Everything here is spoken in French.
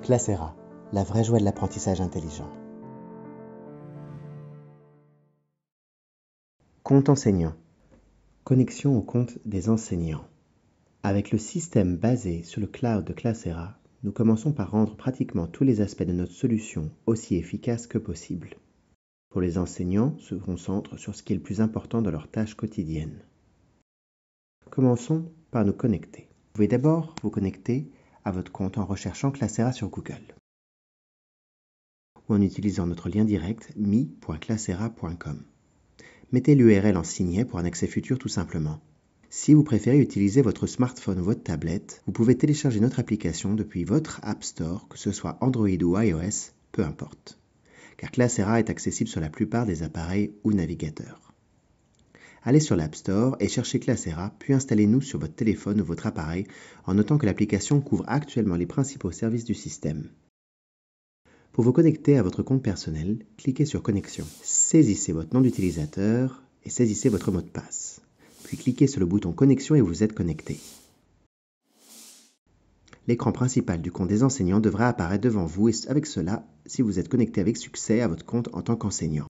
Classera, la vraie joie de l'apprentissage intelligent. Compte enseignant. Connexion au compte des enseignants. Avec le système basé sur le cloud de Classera, nous commençons par rendre pratiquement tous les aspects de notre solution aussi efficaces que possible. Pour les enseignants, se concentrent sur ce qui est le plus important dans leurs tâches quotidiennes. Commençons par nous connecter. Vous pouvez d'abord vous connecter à votre compte en recherchant Classera sur Google ou en utilisant notre lien direct mi.classera.com. Mettez l'URL en signet pour un accès futur tout simplement. Si vous préférez utiliser votre smartphone ou votre tablette, vous pouvez télécharger notre application depuis votre App Store, que ce soit Android ou iOS, peu importe. Car Classera est accessible sur la plupart des appareils ou navigateurs. Allez sur l'App Store et cherchez Classera, puis installez-nous sur votre téléphone ou votre appareil en notant que l'application couvre actuellement les principaux services du système. Pour vous connecter à votre compte personnel, cliquez sur Connexion. Saisissez votre nom d'utilisateur et saisissez votre mot de passe. Puis cliquez sur le bouton Connexion et vous êtes connecté. L'écran principal du compte des enseignants devra apparaître devant vous et avec cela, si vous êtes connecté avec succès à votre compte en tant qu'enseignant.